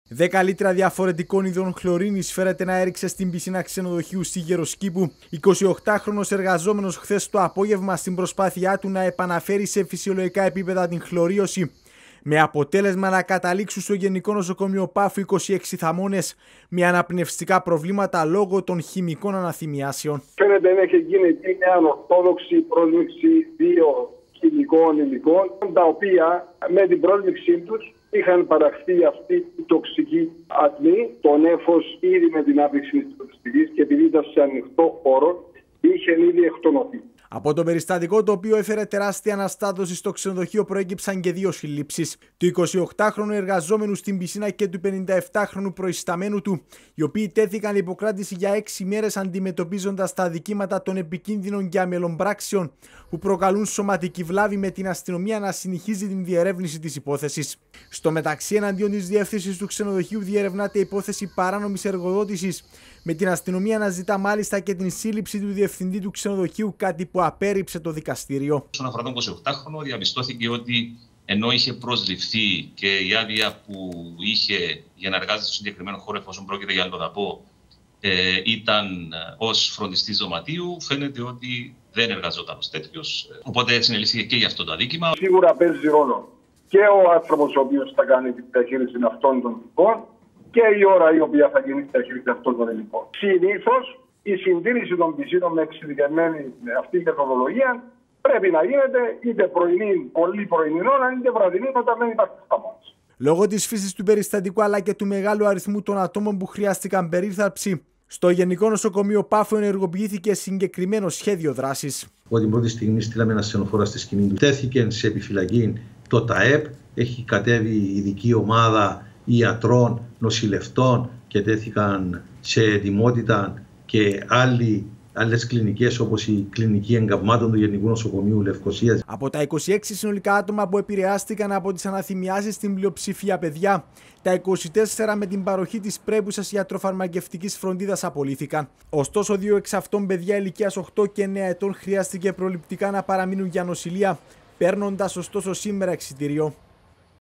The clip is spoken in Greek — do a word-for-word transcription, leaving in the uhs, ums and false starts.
δέκα λίτρα διαφορετικών ειδών χλωρίνης φέρεται να έριξε στην πισίνα ξενοδοχείου στη Γεροσκήπου. εικοσιοκτάχρονος εργαζόμενος χθες το απόγευμα στην προσπάθειά του να επαναφέρει σε φυσιολογικά επίπεδα την χλωρίωση, με αποτέλεσμα να καταλήξουν στο Γενικό Νοσοκομείο Πάφου είκοσι έξι θαμώνες με αναπνευστικά προβλήματα λόγω των χημικών αναθυμιάσεων. Φαίνεται να έχει γίνει μια ανορθόδοξη πρόληψη δύο χημικών υλικών, τα οποία με την πρόληψή τους είχαν παραχθεί αυτή η τοξική ατμή, το νέφος ήδη με την άπλυξη της τοξικής, και επειδή ήταν σε ανοιχτό χώρο, είχε ήδη εκτονωθεί. Από το περιστατικό, το οποίο έφερε τεράστια αναστάτωση στο ξενοδοχείο, προέκυψαν και δύο συλλήψεις. Του εικοσιοκτάχρονου εργαζόμενου στην πισίνα και του πενηνταεπτάχρονου προϊσταμένου του, οι οποίοι τέθηκαν υποκράτηση για έξι μέρες αντιμετωπίζοντας τα αδικήματα των επικίνδυνων και αμελών πράξεων που προκαλούν σωματική βλάβη, με την αστυνομία να συνεχίζει την διερεύνηση της υπόθεσης. Στο μεταξύ, εναντίον της διεύθυνσης του ξενοδοχείου διερευνάται υπόθεση παράνομης εργοδότησης, με την αστυνομία να ζητά μάλιστα και την σύλληψη του διευθυντή του ξενοδοχείου, κάτι που απέρριψε το δικαστήριο. Όσον αφορά τον εικοσιοκτάχρονο, διαπιστώθηκε ότι ενώ είχε προσληφθεί και η άδεια που είχε για να εργάζεται στο συγκεκριμένο χώρο, εφόσον πρόκειται για αλλοδαπό, ε, ήταν ως φροντιστής δωματίου, φαίνεται ότι δεν εργαζόταν ως τέτοιος. Οπότε συνελήφθηκε και για αυτό το αδίκημα. Σίγουρα παίζει ρόλο και ο άνθρωπος ο οποίος θα κάνει την διαχείριση αυτών των υλικών και η ώρα η οποία θα γίνει η διαχείριση αυτών των υλικών. Συνήθως η συντήρηση των πισίνων με εξειδικευμένη με αυτή τη μεθοδολογία πρέπει να γίνεται είτε πρωινή, πολύ πρωινή ώρα, είτε βραδινή, όταν δεν υπάρχει χαμός. Λόγω της φύσης του περιστατικού αλλά και του μεγάλου αριθμού των ατόμων που χρειάστηκαν περίθαλψη, στο Γενικό Νοσοκομείο Πάφου ενεργοποιήθηκε συγκεκριμένο σχέδιο δράσης. Από την πρώτη στιγμή στείλαμε ένα ασθενοφόρο στη σκηνή του. Τέθηκε σε επιφυλακή το ΤΑΕΠ, έχει κατέβει ειδική ομάδα ιατρών, νοσηλευτών και τέθηκαν σε ετοιμότητα και άλλοι, άλλες κλινικές, όπως η κλινική εγκαυμάτων του Γενικού Νοσοκομείου Λευκωσίας. Από τα είκοσι έξι συνολικά άτομα που επηρεάστηκαν από τις αναθυμιάσεις, στην πλειοψηφία παιδιά, τα είκοσι τέσσερα με την παροχή της πρέπουσας ιατροφαρμακευτικής φροντίδας απολύθηκαν. Ωστόσο, δύο εξ αυτών παιδιά ηλικίας οκτώ και εννέα ετών χρειάστηκε προληπτικά να παραμείνουν για νοσηλεία, παίρνοντας ωστόσο σήμερα εξιτήριο.